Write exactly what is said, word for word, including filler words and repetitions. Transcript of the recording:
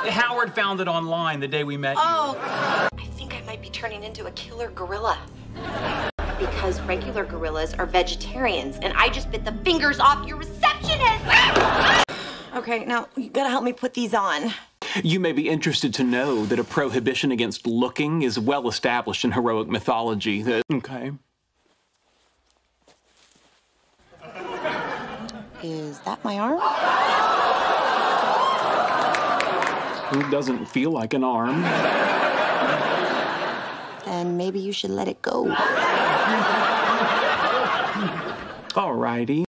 Howard found it online the day we met oh. you. I think I might be turning into a killer gorilla. Because regular gorillas are vegetarians, and I just bit the fingers off your receptionist! Okay, now, you gotta help me put these on. You may be interested to know that a prohibition against looking is well established in heroic mythology. That, okay. Is that my arm? It doesn't feel like an arm. Then maybe you should let it go. All righty.